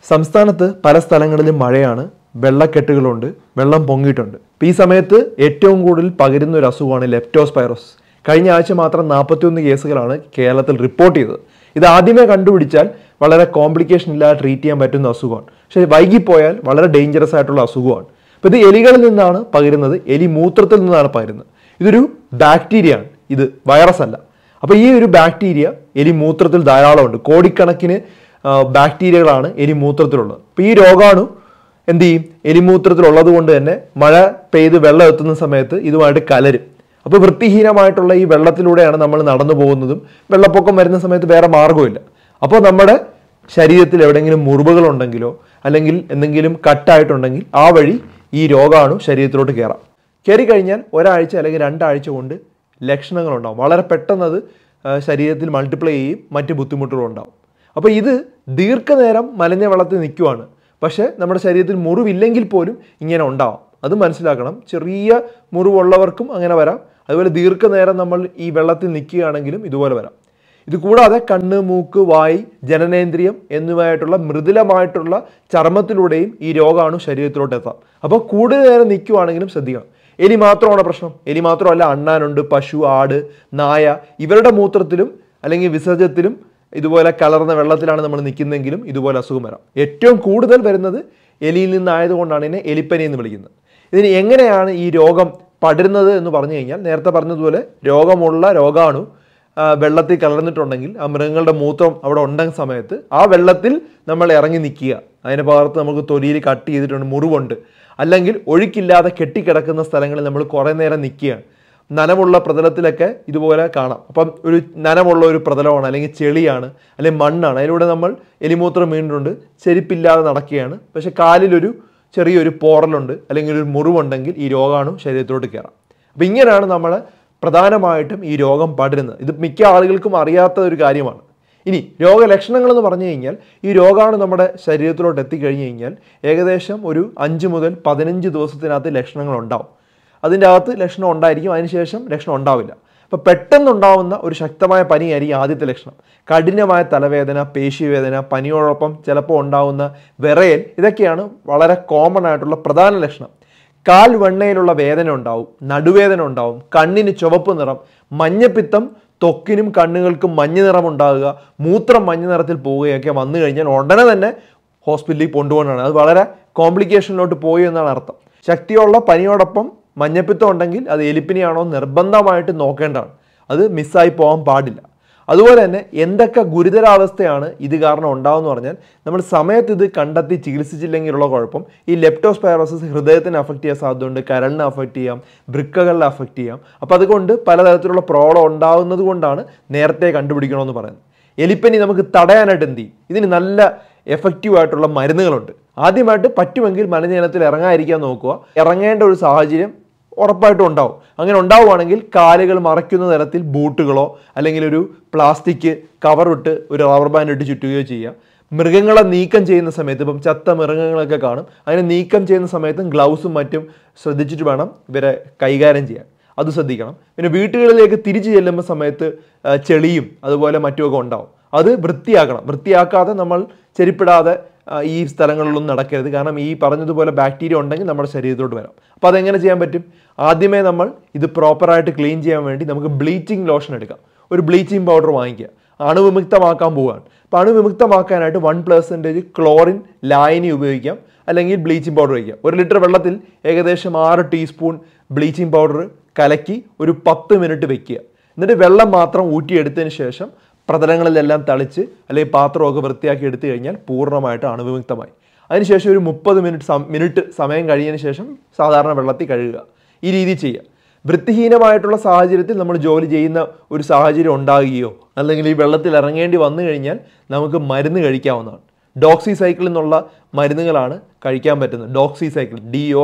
സംസ്ഥാനത്ത് പല സ്ഥലങ്ങളിലും മഴയാണ്, വെള്ളക്കെട്ടുകളുണ്ട്, വെള്ളം പൊങ്ങിയിട്ടുണ്ട്. ഈ സമയത്ത് ഏറ്റവും കൂടുതൽ പകരുന്ന ഒരു അസുഖമാണ് ലെപ്റ്റോസ്പൈറോസിസ്. കഴിഞ്ഞ ആഴ്ച മാത്രം 41 കേസുകളാണ് കേരളത്തിൽ റിപ്പോർട്ട് ചെയ്തത്. ഇത് ആദ്യമേ കണ്ടുപിടിച്ചാൽ വളരെ കോംപ്ലിക്കേഷൻ ഇല്ലാതെ ട്രീറ്റ് ചെയ്യാൻ പറ്റുന്ന അസുഖമാണ്. പക്ഷേ വൈകിപ്പോയാൽ വളരെ ഡേഞ്ചറസ് ആയിട്ടുള്ള അസുഖമാണ്. അപ്പോൾ ഇത് എലികളിൽ നിന്നാണ് പകരുന്നത്, എലി മൂത്രത്തിൽ നിന്നാണ് പകരുന്നത്. ഇതൊരു ബാക്ടീരിയ ആണ്, ഇത് വൈറസ് അല്ല. അപ്പോൾ ഈ ഒരു ബാക്ടീരിയ എലി മൂത്രത്തിൽ ധാരാളമുണ്ട്. കോടിക്കണക്കിന് ബാക്ടീരിയകളാണ് എലിമൂത്രത്തിലുള്ളത്. അപ്പോൾ ഈ രോഗാണു എന്ത് ചെയ്യും? എലിമൂത്രത്തിലുള്ളത് കൊണ്ട് തന്നെ മഴ പെയ്ത് വെള്ളം എത്തുന്ന സമയത്ത് ഇതുമായിട്ട് കലരും. അപ്പോൾ വൃത്തിഹീനമായിട്ടുള്ള ഈ വെള്ളത്തിലൂടെയാണ് നമ്മൾ നടന്നു പോകുന്നതും. വെള്ളപ്പൊക്കം വരുന്ന സമയത്ത് വേറെ മാർഗ്ഗമില്ല. അപ്പോൾ നമ്മുടെ ശരീരത്തിൽ എവിടെയെങ്കിലും മുറിവുകളുണ്ടെങ്കിലോ അല്ലെങ്കിൽ എന്തെങ്കിലും കട്ടായിട്ടുണ്ടെങ്കിൽ ആ വഴി ഈ രോഗാണു ശരീരത്തിലോട്ട് കയറി കഴിഞ്ഞാൽ ഒരാഴ്ച അല്ലെങ്കിൽ 2 ആഴ്ച കൊണ്ട് ലക്ഷണങ്ങളുണ്ടാവും. വളരെ പെട്ടെന്ന് അത് ശരീരത്തിൽ മൾട്ടിപ്ലൈ ചെയ്യും, മറ്റ് ബുദ്ധിമുട്ടുകളുണ്ടാവും. അപ്പോൾ ഇത് ദീർഘനേരം മലിന വെള്ളത്തിൽ നിൽക്കുവാണ്. പക്ഷേ നമ്മുടെ ശരീരത്തിൽ മുറിവില്ലെങ്കിൽ പോലും ഇങ്ങനെ ഉണ്ടാവാം. അത് മനസ്സിലാക്കണം. ചെറിയ മുറിവുള്ളവർക്കും അങ്ങനെ വരാം. അതുപോലെ ദീർഘനേരം നമ്മൾ ഈ വെള്ളത്തിൽ നിൽക്കുകയാണെങ്കിലും ഇതുപോലെ വരാം. ഇത് കൂടാതെ കണ്ണ്, മൂക്ക്, വായ്, ജനനേന്ദ്രിയം എന്നിവയായിട്ടുള്ള മൃദുലമായിട്ടുള്ള ചർമ്മത്തിലൂടെയും ഈ രോഗാണു ശരീരത്തിലോട്ട് എത്താം. അപ്പോൾ കൂടുതൽ നേരം നിൽക്കുവാണെങ്കിലും ശ്രദ്ധിക്കണം. എലി മാത്രമാണ് പ്രശ്നം. എലി മാത്രമല്ല, അണ്ണാനുണ്ട്, പശു, ആട്, നായ, ഇവരുടെ മൂത്രത്തിലും അല്ലെങ്കിൽ വിസർജ്യത്തിലും ഇതുപോലെ കലർന്ന വെള്ളത്തിലാണ് നമ്മൾ നിൽക്കുന്നതെങ്കിലും ഇതുപോലെ അസുഖം വരാം. ഏറ്റവും കൂടുതൽ വരുന്നത് എലിയിൽ നിന്നായതുകൊണ്ടാണ് ഇതിനെ എലിപ്പനി എന്ന് വിളിക്കുന്നത്. ഇതിന് എങ്ങനെയാണ് ഈ രോഗം പടരുന്നത് എന്ന് പറഞ്ഞു കഴിഞ്ഞാൽ, നേരത്തെ പറഞ്ഞതുപോലെ രോഗമുള്ള രോഗാണു വെള്ളത്തിൽ കലർന്നിട്ടുണ്ടെങ്കിൽ ആ മൃഗങ്ങളുടെ മൂത്രം അവിടെ ഉണ്ടെന്ന സമയത്ത് ആ വെള്ളത്തിൽ നമ്മൾ ഇറങ്ങി നിൽക്കുക. അതിന് പകർത്ത് നമുക്ക് തൊലിയിൽ കട്ട് ചെയ്തിട്ടുണ്ട്, മുറിവുണ്ട്, അല്ലെങ്കിൽ ഒഴുക്കില്ലാതെ കെട്ടിക്കിടക്കുന്ന സ്ഥലങ്ങളിൽ നമ്മൾ കുറേ നേരം നിൽക്കുകയാണ്. നനവുള്ള പ്രതലത്തിലൊക്കെ ഇതുപോലെ കാണാം. അപ്പം ഒരു നനവുള്ള ഒരു പ്രതലമാണ്, അല്ലെങ്കിൽ ചെളിയാണ്, അല്ലെങ്കിൽ മണ്ണാണ്. അതിലൂടെ നമ്മൾ എലിമൂത്രം വീണിട്ടുണ്ട്, ചെരുപ്പില്ലാതെ നടക്കുകയാണ്. പക്ഷെ കാലിലൊരു ചെറിയൊരു പോറലുണ്ട് അല്ലെങ്കിൽ ഒരു മുറിവുണ്ടെങ്കിൽ ഈ രോഗാണു ശരീരത്തിലോട്ട് കയറാം. അപ്പം ഇങ്ങനെയാണ് നമ്മൾ പ്രധാനമായിട്ടും ഈ രോഗം പടരുന്നത്. ഇത് മിക്ക ആളുകൾക്കും അറിയാത്ത ഒരു കാര്യമാണ്. ഇനി രോഗലക്ഷണങ്ങളെന്ന് പറഞ്ഞു കഴിഞ്ഞാൽ, ഈ രോഗാണു നമ്മുടെ ശരീരത്തിലോട്ട് എത്തിക്കഴിഞ്ഞ് കഴിഞ്ഞാൽ ഏകദേശം ഒരു 5 മുതൽ 15 ദിവസത്തിനകത്ത് ലക്ഷണങ്ങൾ ഉണ്ടാവും. അതിൻ്റെ അകത്ത് ലക്ഷണം ഉണ്ടായിരിക്കും, അതിനുശേഷം ലക്ഷണം ഉണ്ടാവില്ല. അപ്പോൾ പെട്ടെന്നുണ്ടാവുന്ന ഒരു ശക്തമായ പനിയായിരിക്കും ആദ്യത്തെ ലക്ഷണം. കഠിനമായ തലവേദന, പേശിവേദന, പനിയോടൊപ്പം ചിലപ്പോൾ ഉണ്ടാവുന്ന വിറയൽ, ഇതൊക്കെയാണ് വളരെ കോമൺ ആയിട്ടുള്ള പ്രധാന ലക്ഷണം. കാൽ വെണ്ണയിലുള്ള വേദന ഉണ്ടാവും, നടുവേദന ഉണ്ടാവും, കണ്ണിന് ചുവപ്പ് നിറം, മഞ്ഞപ്പിത്തം, ത്വക്കിനും കണ്ണുകൾക്കും മഞ്ഞ നിറം ഉണ്ടാകുക, മൂത്രം മഞ്ഞ നിറത്തിൽ പോവുകയൊക്കെ വന്നു കഴിഞ്ഞാൽ ഉടനെ തന്നെ ഹോസ്പിറ്റലിൽ കൊണ്ടുപോകണമെന്നാണ്. അത് വളരെ കോംപ്ലിക്കേഷനിലോട്ട് പോയി എന്നാണ് അർത്ഥം. ശക്തിയുള്ള പനിയോടൊപ്പം മഞ്ഞപ്പിത്തം ഉണ്ടെങ്കിൽ അത് എലിപ്പനിയാണോ നിർബന്ധമായിട്ട് നോക്കേണ്ടതാണ്. അത് മിസ്സായി പോകാൻ പാടില്ല. അതുപോലെ തന്നെ എന്തൊക്കെ ഗുരുതരാവസ്ഥയാണ് ഇത് കാരണം ഉണ്ടാവുമെന്ന് പറഞ്ഞാൽ, നമ്മൾ സമയത്ത് ഇത് കണ്ടെത്തി ചികിത്സിച്ചില്ലെങ്കിലുള്ള കുഴപ്പം, ഈ ലെപ്റ്റോസ്പൈറോസിസ് ഹൃദയത്തിന് അഫക്റ്റ് ചെയ്യാൻ സാധ്യതയുണ്ട്, കരളിനെ അഫക്റ്റ് ചെയ്യാം, വൃക്കകളിനെ അഫക്റ്റ് ചെയ്യാം. അപ്പോൾ അതുകൊണ്ട് പലതരത്തിലുള്ള പ്രോബ്ലം ഉണ്ടാകുന്നത് കൊണ്ടാണ് നേരത്തെ കണ്ടുപിടിക്കണമെന്ന് പറയുന്നത്. എലിപ്പനി നമുക്ക് തടയാനായിട്ട് എന്ത് ചെയ്യും? ഇതിന് നല്ല എഫക്റ്റീവ് ആയിട്ടുള്ള മരുന്നുകളുണ്ട്. ആദ്യമായിട്ട് പറ്റുമെങ്കിൽ മലിനജലത്തിൽ ഇറങ്ങാതിരിക്കാൻ നോക്കുക. ഇറങ്ങേണ്ട ഒരു സാഹചര്യം ഉറപ്പായിട്ടും ഉണ്ടാവും. അങ്ങനെ ഉണ്ടാവുകയാണെങ്കിൽ കാലുകൾ മറയ്ക്കുന്ന തരത്തിൽ ബൂട്ടുകളോ അല്ലെങ്കിൽ ഒരു പ്ലാസ്റ്റിക് കവറിട്ട് ഒരു റബ്ബർ ബാൻഡ് ഇട്ട് ചുറ്റുകയോ ചെയ്യുക. മൃഗങ്ങളെ നീക്കം ചെയ്യുന്ന സമയത്ത്, ഇപ്പം ചത്ത മൃഗങ്ങളൊക്കെ കാണും, അതിനെ നീക്കം ചെയ്യുന്ന സമയത്തും ഗ്ലൗസും മറ്റും ശ്രദ്ധിച്ചിട്ട് വേണം ഇവരെ കൈകാര്യം ചെയ്യാൻ. അത് ശ്രദ്ധിക്കണം. പിന്നെ വീട്ടുകളിലേക്ക് തിരിച്ചു ചെല്ലുമ്പോൾ സമയത്ത് ചെളിയും അതുപോലെ മറ്റുമൊക്കെ ഉണ്ടാവും. അത് വൃത്തിയാക്കണം. വൃത്തിയാക്കാതെ നമ്മൾ ചെരുപ്പിടാതെ ഈ സ്ഥലങ്ങളിലൊന്നും നടക്കരുത്. കാരണം ഈ പറഞ്ഞതുപോലെ ബാക്ടീരിയ ഉണ്ടെങ്കിൽ നമ്മുടെ ശരീരത്തോട്ട് വരാം. അപ്പോൾ അതെങ്ങനെ ചെയ്യാൻ പറ്റും? ആദ്യമേ നമ്മൾ ഇത് പ്രോപ്പറായിട്ട് ക്ലീൻ ചെയ്യാൻ വേണ്ടി നമുക്ക് ബ്ലീച്ചിങ് ലോഷൻ എടുക്കാം. ഒരു ബ്ലീച്ചിങ് പൗഡർ വാങ്ങിക്കുക. അണുവിമുക്തമാക്കാൻ പോവുകയാണ്. അപ്പോൾ അണുവിമുക്തമാക്കാനായിട്ട് 1% ക്ലോറിൻ ലായനി ഉപയോഗിക്കാം, അല്ലെങ്കിൽ ബ്ലീച്ചിങ് പൗഡർ വയ്ക്കുക. 1 ലിറ്റർ വെള്ളത്തിൽ ഏകദേശം 6 ടീസ്പൂൺ ബ്ലീച്ചിങ് പൗഡർ കലക്കി ഒരു 10 മിനിറ്റ് വെക്കുക. എന്നിട്ട് വെള്ളം മാത്രം ഊറ്റിയെടുത്തതിന് ശേഷം പ്രതലങ്ങളിലെല്ലാം തളിച്ച് അല്ലെങ്കിൽ പാത്രമൊക്കെ വൃത്തിയാക്കി എടുത്തു കഴിഞ്ഞാൽ പൂർണ്ണമായിട്ട് അണുവിമുക്തമായി. അതിനുശേഷം ഒരു 30 മിനിറ്റ് സമയം കഴിഞ്ഞതിന് ശേഷം സാധാരണ വെള്ളത്തിൽ കഴുകുക. ഈ രീതി ചെയ്യുക. വൃത്തിഹീനമായിട്ടുള്ള സാഹചര്യത്തിൽ നമ്മൾ ജോലി ചെയ്യുന്ന ഒരു സാഹചര്യം ഉണ്ടാകുകയോ അല്ലെങ്കിൽ ഈ വെള്ളത്തിൽ ഇറങ്ങേണ്ടി വന്നു കഴിഞ്ഞാൽ നമുക്ക് മരുന്ന് കഴിക്കാവുന്നതാണ്. ഡോക്സിസൈക്കിൾ എന്നുള്ള മരുന്നുകളാണ് കഴിക്കാൻ പറ്റുന്നത്. ഡോക്സിസൈക്കിൾ,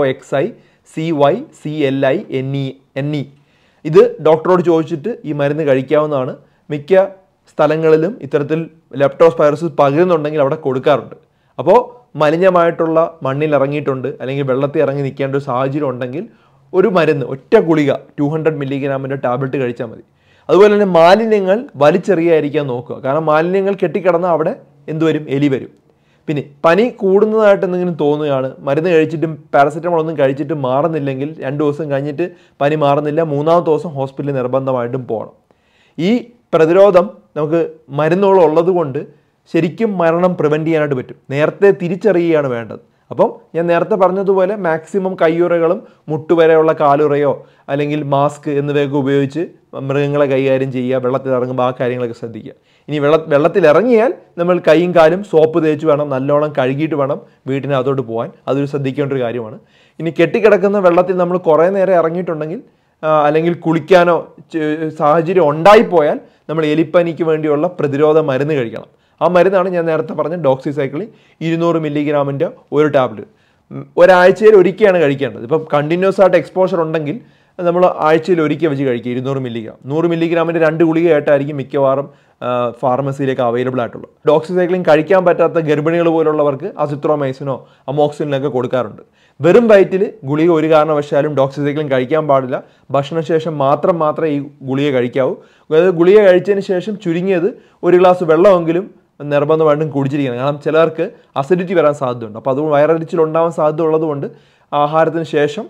DOXICYCLINE. ഇത് ഡോക്ടറോട് ചോദിച്ചിട്ട് ഈ മരുന്ന് കഴിക്കാവുന്നതാണ്. മിക്ക സ്ഥലങ്ങളിലും ഇത്തരത്തിൽ ലെപ്റ്റോസ്പൈറോസിസ് പകരുന്നുണ്ടെങ്കിൽ അവിടെ കൊടുക്കാറുണ്ട്. അപ്പോൾ മലിനമായിട്ടുള്ള മണ്ണിൽ ഇറങ്ങിയിട്ടുണ്ട് അല്ലെങ്കിൽ വെള്ളത്തിൽ ഇറങ്ങി നിൽക്കേണ്ട ഒരു സാഹചര്യം ഉണ്ടെങ്കിൽ ഒരു മരുന്ന്, ഒറ്റ ഗുളിക 200 മില്ലിഗ്രാമിൻ്റെ ടാബ്ലറ്റ് കഴിച്ചാൽ മതി. അതുപോലെ തന്നെ മാലിന്യങ്ങൾ വലിച്ചെറിയാതിരിക്കാൻ നോക്കുക. കാരണം മാലിന്യങ്ങൾ കെട്ടിക്കിടന്നാൽ അവിടെ എന്തുവരും? എലി വരും. പിന്നെ പനി കൂടുന്നതായിട്ട് എന്തെങ്കിലും തോന്നുകയാണ്, മരുന്ന് കഴിച്ചിട്ടും പാരസെറ്റമോൾ ഒന്നും കഴിച്ചിട്ടും മാറുന്നില്ലെങ്കിൽ 2 ദിവസം കഴിഞ്ഞിട്ട് പനി മാറുന്നില്ല, 3ാമത്തെ ദിവസം ഹോസ്പിറ്റലിൽ നിർബന്ധമായിട്ടും പോകണം. ഈ പ്രതിരോധം നമുക്ക് മരുന്നുകൾ ഉള്ളത് കൊണ്ട് ശരിക്കും മരണം പ്രിവെൻറ്റ് ചെയ്യാനായിട്ട് പറ്റും. നേരത്തെ തിരിച്ചറിയുകയാണ് വേണ്ടത്. അപ്പം ഞാൻ നേരത്തെ പറഞ്ഞതുപോലെ മാക്സിമം കയ്യുറകളും മുട്ടുവരെയുള്ള കാലുറയോ അല്ലെങ്കിൽ മാസ്ക് എന്നിവയൊക്കെ ഉപയോഗിച്ച് മൃഗങ്ങളെ കൈകാര്യം ചെയ്യുക. വെള്ളത്തിൽ ഇറങ്ങുമ്പോൾ ആ കാര്യങ്ങളൊക്കെ ശ്രദ്ധിക്കുക. ഇനി വെള്ളത്തിൽ ഇറങ്ങിയാൽ നമ്മൾ കൈയും കാലും സോപ്പ് തേച്ച് വേണം, നല്ലോണം കഴുകിയിട്ട് വേണം വീട്ടിനകത്തോട്ട് പോകാൻ. അതൊരു ശ്രദ്ധിക്കേണ്ട ഒരു കാര്യമാണ്. ഇനി കെട്ടിക്കിടക്കുന്ന വെള്ളത്തിൽ നമ്മൾ കുറേ നേരം ഇറങ്ങിയിട്ടുണ്ടെങ്കിൽ അല്ലെങ്കിൽ കുളിക്കാനോ സാഹചര്യം ഉണ്ടായിപ്പോയാൽ നമ്മൾ എലിപ്പനിക്ക് വേണ്ടിയുള്ള പ്രതിരോധ മരുന്ന് കഴിക്കണം. ആ മരുന്നാണ് ഞാൻ നേരത്തെ പറഞ്ഞ ഡോക്സിസൈക്ലിൻ 200 മില്ലിഗ്രാമിൻ്റെ ഒരു ടാബ്ലറ്റ്. ഒരാഴ്ചയിൽ ഒരിക്കലാണ് കഴിക്കേണ്ടത്. ഇപ്പം കണ്ടിന്യൂസ് ആയിട്ട് എക്സ്പോഷർ ഉണ്ടെങ്കിൽ നമ്മൾ ആഴ്ചയിൽ ഒരിക്കൽ വെച്ച് കഴിക്കുക 200 മില്ലിഗ്രാം. 100 മില്ലിഗ്രാമിൻ്റെ 2 ഗുളികയായിട്ടായിരിക്കും മിക്കവാറും ഫാർമസിയിലേക്ക് അവൈലബിൾ ആയിട്ടുള്ളത്. ഡോക്സിസൈക്ലിൻ കഴിക്കാൻ പറ്റാത്ത ഗർഭിണികൾ പോലുള്ളവർക്ക് അസിത്രോമൈസിനോ അമോക്സിലിനൊക്കെ കൊടുക്കാറുണ്ട്. വെറും വയറ്റിൽ ഗുളിക ഒരു കാരണവശാലും ഡോക്സിസൈക്ലിൻ കഴിക്കാൻ പാടില്ല. ഭക്ഷണശേഷം മാത്രമേ ഈ ഗുളിക കഴിക്കാവൂ. അതായത് ഗുളിക കഴിച്ചതിന് ശേഷം ചുരുങ്ങിയത് 1 ഗ്ലാസ് വെള്ളമെങ്കിലും നിർബന്ധമായിട്ടും കുടിച്ചിരിക്കണം. കാരണം ചിലർക്ക് അസിഡിറ്റി വരാൻ സാധ്യതയുണ്ട്. അപ്പോൾ അത് വയറരിച്ചിലുണ്ടാവാൻ സാധ്യത ഉള്ളതുകൊണ്ട് ആഹാരത്തിന് ശേഷം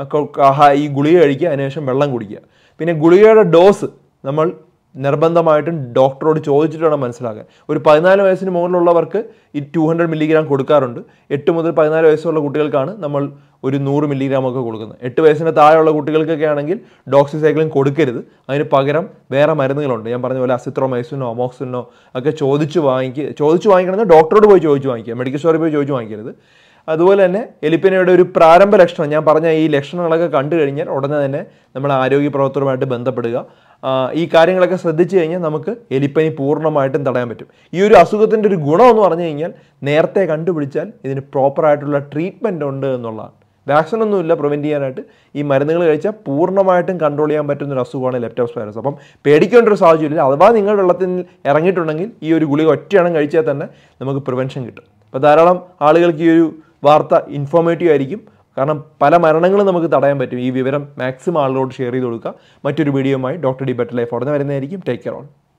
ഈ ഗുളിക കഴിക്കുക, അതിനുശേഷം വെള്ളം കുടിക്കുക. പിന്നെ ഗുളികയുടെ ഡോസ് നമ്മൾ നിർബന്ധമായിട്ടും ഡോക്ടറോട് ചോദിച്ചിട്ട് വേണം മനസ്സിലാക്കാൻ. ഒരു 14 വയസ്സിന് മുകളിലുള്ളവർക്ക് ഈ 200 മില്ലിഗ്രാം കൊടുക്കാറുണ്ട്. 8 മുതൽ 14 വയസ്സുള്ള കുട്ടികൾക്കാണ് നമ്മൾ ഒരു 100 മില്ലിഗ്രാം ഒക്കെ കൊടുക്കുന്നത്. 8 വയസ്സിന് താഴെയുള്ള കുട്ടികൾക്കൊക്കെ ആണെങ്കിൽ ഡോക്സിസൈക്ലിൻ കൊടുക്കരുത്. അതിന് പകരം വേറെ മരുന്നുകളുണ്ട്. ഞാൻ പറഞ്ഞ പോലെ അസിത്രോമൈസിനോ അമോക്സിലിനോ ഒക്കെ ചോദിച്ചു വാങ്ങിക്കണമെന്ന് ഡോക്ടറോട് പോയി ചോദിച്ചു വാങ്ങിക്കുക. മെഡിക്കൽ സ്റ്റോറിൽ പോയി ചോദിച്ചു വാങ്ങിക്കരുത്. അതുപോലെ തന്നെ എലിപ്പനിയുടെ ഒരു പ്രാരംഭ ലക്ഷണം ഞാൻ പറഞ്ഞ ഈ ലക്ഷണങ്ങളൊക്കെ കണ്ടു കഴിഞ്ഞാൽ ഉടനെ തന്നെ നമ്മൾ ആരോഗ്യ പ്രവർത്തകരുമായിട്ട് ബന്ധപ്പെടുക. ഈ കാര്യങ്ങളൊക്കെ ശ്രദ്ധിച്ചു കഴിഞ്ഞാൽ നമുക്ക് എലിപ്പനി പൂർണ്ണമായിട്ടും തടയാൻ പറ്റും. ഈ ഒരു അസുഖത്തിൻ്റെ ഒരു ഗുണമെന്ന് പറഞ്ഞു കഴിഞ്ഞാൽ നേരത്തെ കണ്ടുപിടിച്ചാൽ ഇതിന് പ്രോപ്പറായിട്ടുള്ള ട്രീറ്റ്മെൻറ്റ് ഉണ്ട് എന്നുള്ളതാണ്. വാക്സിനൊന്നുമില്ല പ്രിവെൻറ്റ് ചെയ്യാനായിട്ട്. ഈ മരുന്നുകൾ കഴിച്ചാൽ പൂർണ്ണമായിട്ടും കൺട്രോൾ ചെയ്യാൻ പറ്റുന്നൊരു അസുഖമാണ് ലെപ്റ്റോസ്പൈറോസിസ്. അപ്പം പേടിക്കേണ്ട ഒരു സാഹചര്യമില്ല. അഥവാ നിങ്ങൾ വെള്ളത്തിൽ ഇറങ്ങിയിട്ടുണ്ടെങ്കിൽ ഈ ഒരു ഗുളിക ഒറ്റയെണ്ണം കഴിച്ചാൽ തന്നെ നമുക്ക് പ്രിവെൻഷൻ കിട്ടും. അപ്പോൾ ധാരാളം ആളുകൾക്ക് ഈ ഒരു വാർത്ത ഇൻഫോർമേറ്റീവ് ആയിരിക്കും. കാരണം പല മരണങ്ങളും നമുക്ക് തടയാൻ പറ്റും. ഈ വിവരം മാക്സിമം ആളുകളോട് ഷെയർ ചെയ്ത് കൊടുക്കുക. മറ്റൊരു വീഡിയോയുമായി ഡോക്ടർ ഡി ബെറ്റർ ലൈഫ് ഉടനെ വരുന്നതായിരിക്കും. Take care all.